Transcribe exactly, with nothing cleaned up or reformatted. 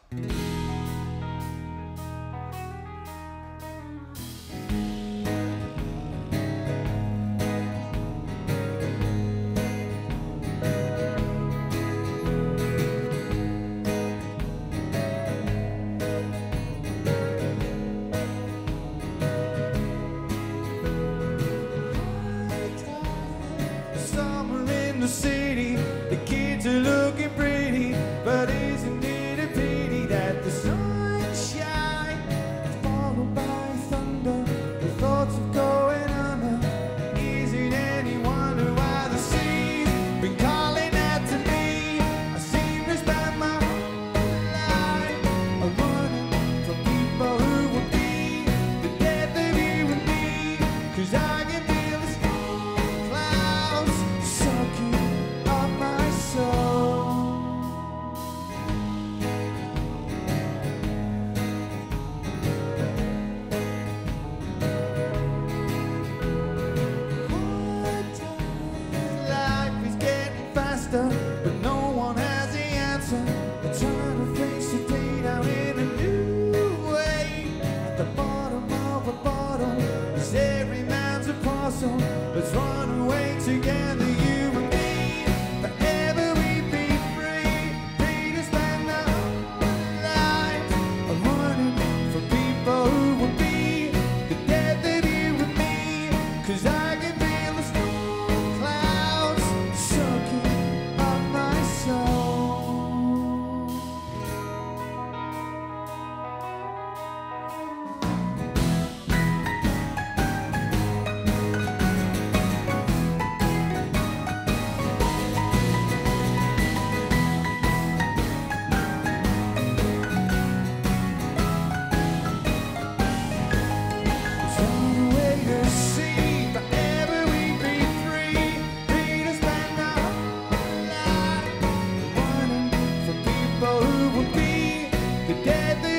The city, the kids are looking pretty, but isn't it a pity that the sunshine is followed by thunder, the thoughts of going under? Is it any wonder why the sea's been calling out to me? I seem to spend my whole life running from people who would be the death of you and me, 'cause I can feel the storm clouds sucking my soul. Life is getting faster, but no one has the answer. I'm trying to face the day down in a new way. At the bottom of a bottle is every man's a parcel. Let's run away together, you and me. Forever we be free, free to spend our lives running from people who will be the death of you and me. 'Cause I can feel the storm clouds sucking up my soul. Who will be the death